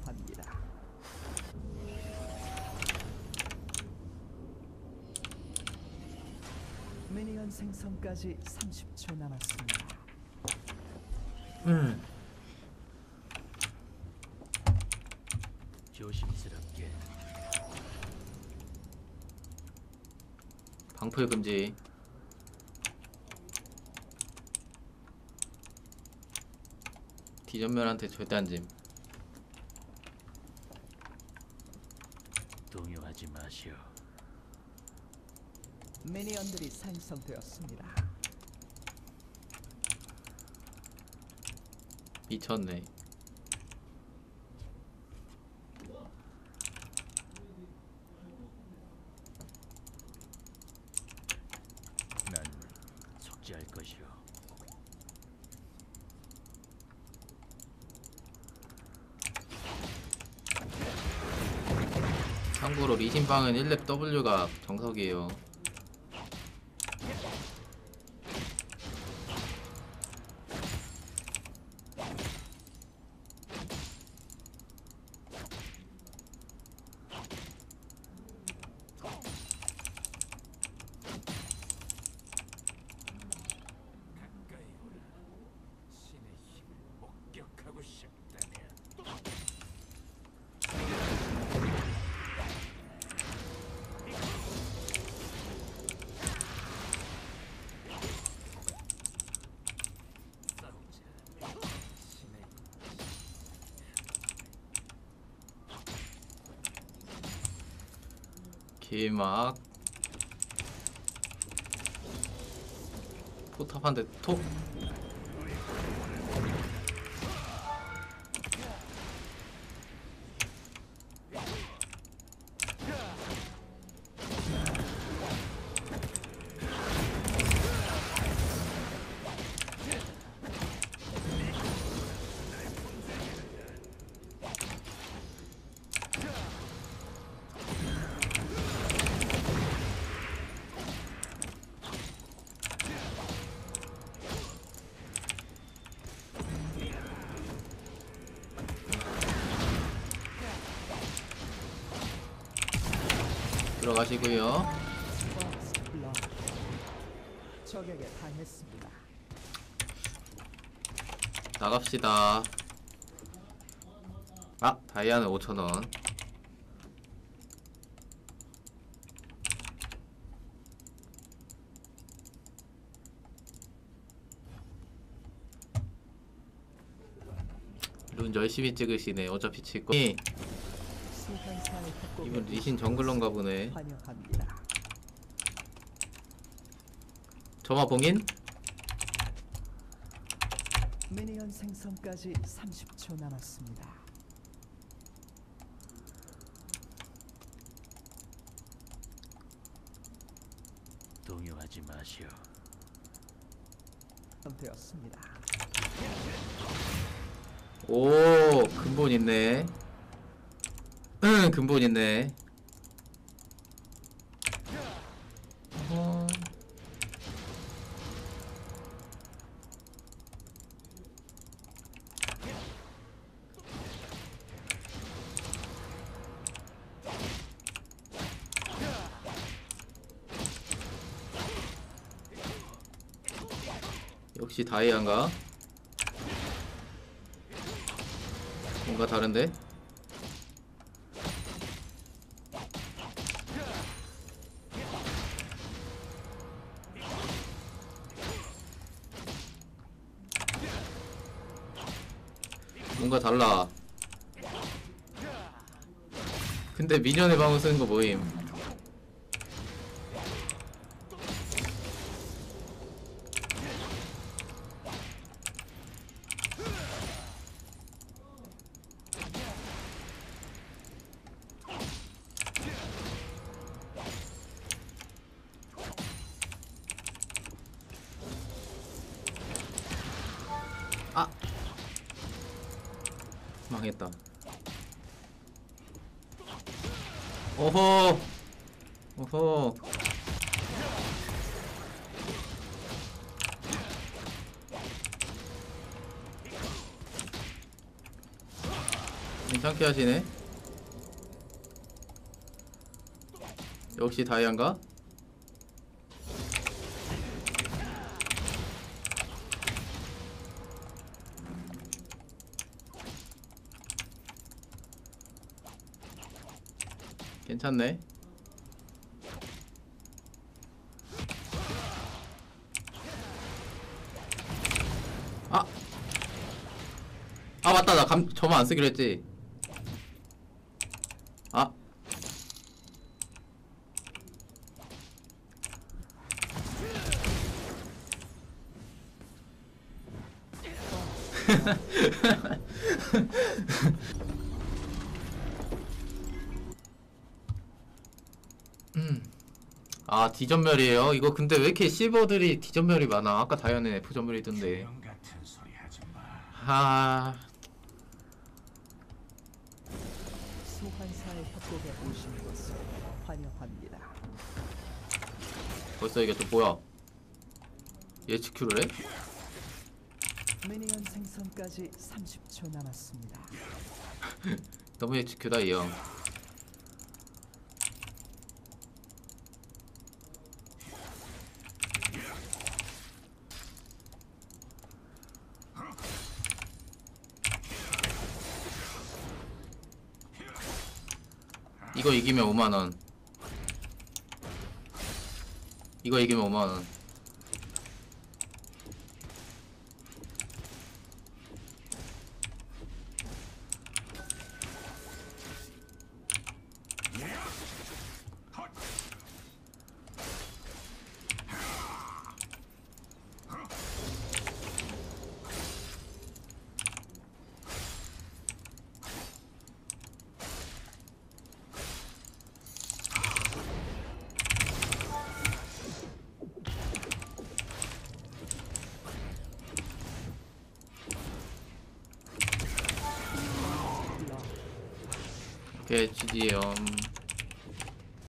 환영합니다. 미니언 생성까지 30초 남았습니다. 조심스럽게. 방풀 금지. 디전멸한테 절대 안 짐. 동요하지 마시오. 미니언들이 생성되었습니다. 미쳤네. 난 속죄할 것이오. 참고로 리신방은 1렙 W가 정석이에요. 가까이 오라. 신의 힘을 목격하고 싶다면. 싸우자. 신의 길막 포탑 한 대 톡. 들어가시고요. 퍼스트 블러드. 적에게 당했습니다. 나갑시다. 아, 다이아는 5,000원. 룬 열심히 찍으시네. 어차피 칠 거. 소환사의 협곡에 이분 리신 정글러인가 보네. 환영합니다. 점화 봉인? 미니언 생성까지 30초 남았습니다. 동요하지 마시오. 되었습니다. 오, 근본 있네. 근본 있네. 어... 역시 다이아인가? 뭔가 다른데? 뭔가 달라. 근데 미니언의 방어 쓰는 거 뭐임? 아! 망했다. 오호! 오호! 괜찮게 하시네. 역시 다이안가? 괜찮네. 아! 아 맞다, 나 점화 안 쓰기로 했지. 아 아, D전멸이에요? 이거 근데 왜 이렇게 실버들이 D전멸이 많아? 아까 다이아는 F전멸이던데. 영 같은 소리 하지 마. 아, 소환사의 협곡에 오신 것을 환영합니다. 벌써 이게 또 뭐야? 예측큐를 해? 미니언 생성까지 30초 남았습니다. 너무 예측큐다, 이 형. 이거 이기면 5만원. 이거 이기면 5만원. 오케이, GG요.